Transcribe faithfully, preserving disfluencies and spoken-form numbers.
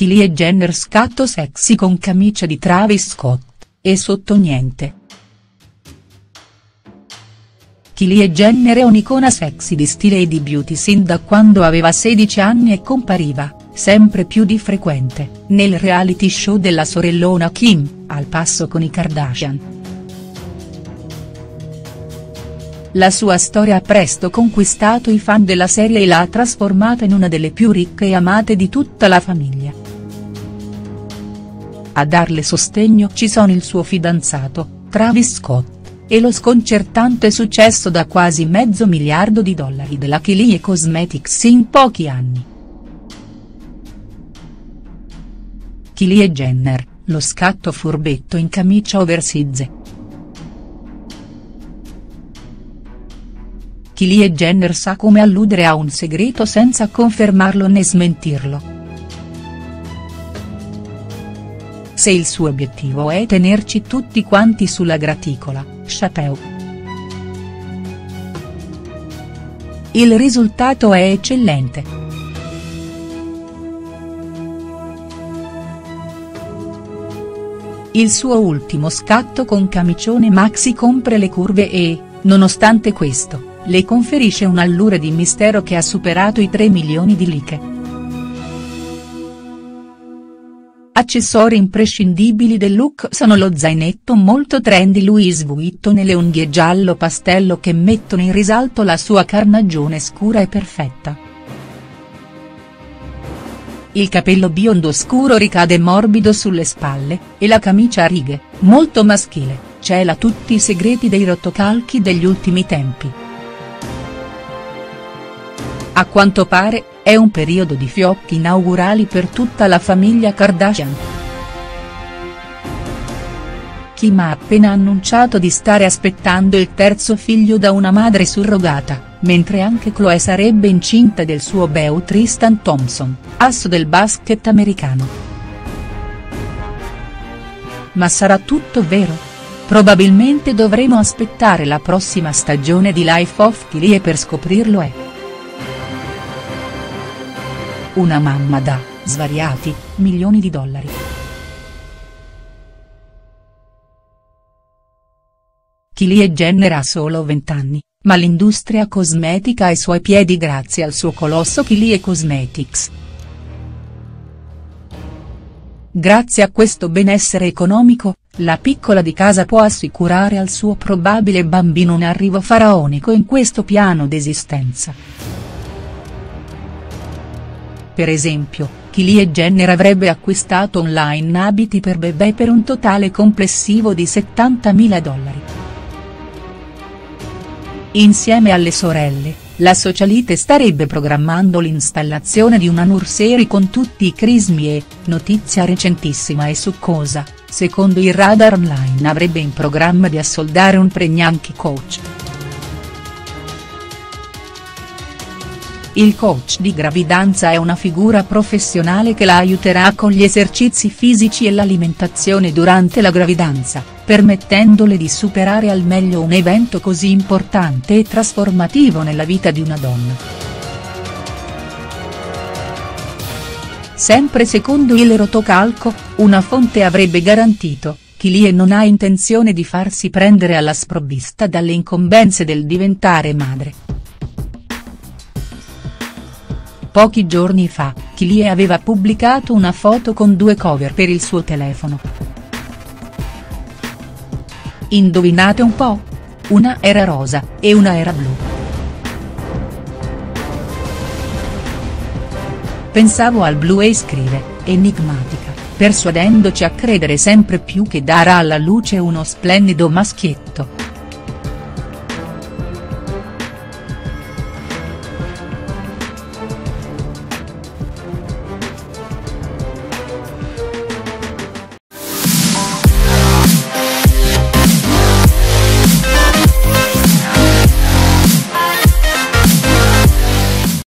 Kylie Jenner scatto sexy con camicia di Travis Scott, e sotto niente. Kylie Jenner è un'icona sexy di stile e di beauty sin da quando aveva sedici anni e compariva, sempre più di frequente, nel reality show della sorellona Kim, al passo con i Kardashian. La sua storia ha presto conquistato i fan della serie e l'ha trasformata in una delle più ricche e amate di tutta la famiglia. A darle sostegno ci sono il suo fidanzato, Travis Scott, e lo sconcertante successo da quasi mezzo miliardo di dollari della Kylie Cosmetics in pochi anni. Kylie Jenner, lo scatto furbetto in camicia oversize. Kylie Jenner sa come alludere a un segreto senza confermarlo né smentirlo. Se il suo obiettivo è tenerci tutti quanti sulla graticola, chapeau. Il risultato è eccellente. Il suo ultimo scatto con camicione maxi compre le curve e, nonostante questo, le conferisce un'allure di mistero che ha superato i tre milioni di like. Accessori imprescindibili del look sono lo zainetto molto trendy Louis Vuitton e le unghie giallo pastello che mettono in risalto la sua carnagione scura e perfetta. Il capello biondo scuro ricade morbido sulle spalle, e la camicia a righe, molto maschile, cela tutti i segreti dei rotocalchi degli ultimi tempi. A quanto pare, è un periodo di fiocchi inaugurali per tutta la famiglia Kardashian. Kim ha appena annunciato di stare aspettando il terzo figlio da una madre surrogata, mentre anche Khloe sarebbe incinta del suo beau Tristan Thompson, asso del basket americano. Ma sarà tutto vero? Probabilmente dovremo aspettare la prossima stagione di Life of Kylie per scoprirlo è. Una mamma da, svariati, milioni di dollari. Kylie Jenner ha solo vent'anni, ma l'industria cosmetica ai suoi piedi grazie al suo colosso Kylie Cosmetics. Grazie a questo benessere economico, la piccola di casa può assicurare al suo probabile bambino un arrivo faraonico in questo piano d'esistenza. Per esempio, Kylie Jenner avrebbe acquistato online abiti per bebè per un totale complessivo di settantamila dollari. Insieme alle sorelle, la socialite starebbe programmando l'installazione di una nursery con tutti i crismi e, notizia recentissima e succosa, secondo il Radar Online avrebbe in programma di assoldare un pregnancy coach. Il coach di gravidanza è una figura professionale che la aiuterà con gli esercizi fisici e l'alimentazione durante la gravidanza, permettendole di superare al meglio un evento così importante e trasformativo nella vita di una donna. Sempre secondo il rotocalco, una fonte avrebbe garantito, Kylie non ha intenzione di farsi prendere alla sprovvista dalle incombenze del diventare madre. Pochi giorni fa, Kylie aveva pubblicato una foto con due cover per il suo telefono. Indovinate un po'? Una era rosa, e una era blu. Pensavo al blu e scrive, enigmatica, persuadendoci a credere sempre più che darà alla luce uno splendido maschietto.